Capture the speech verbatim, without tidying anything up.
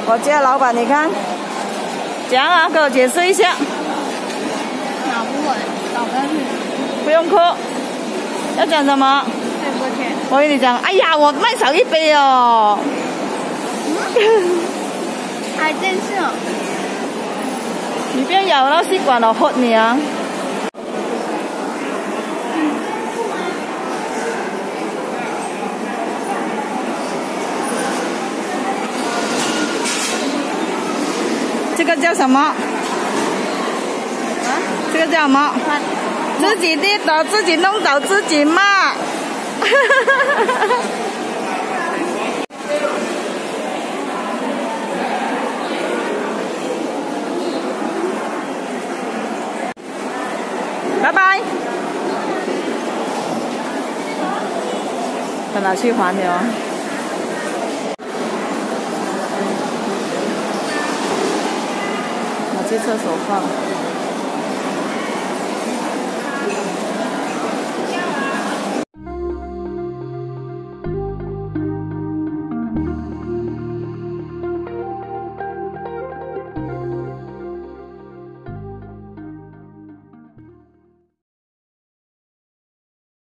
我家老板，你看，讲啊，给我解释一下。 拿不稳，找个女。 不用哭，要讲什么？ 对不起。 我跟你讲，哎呀，我卖少一杯哦。 嗯、还真是哦。 你不要咬到吸管了，喝你啊！这个叫什么？啊？这个叫什么？自己跌倒，自己弄倒自己骂。拜拜。到哪去还了？我去厕所放。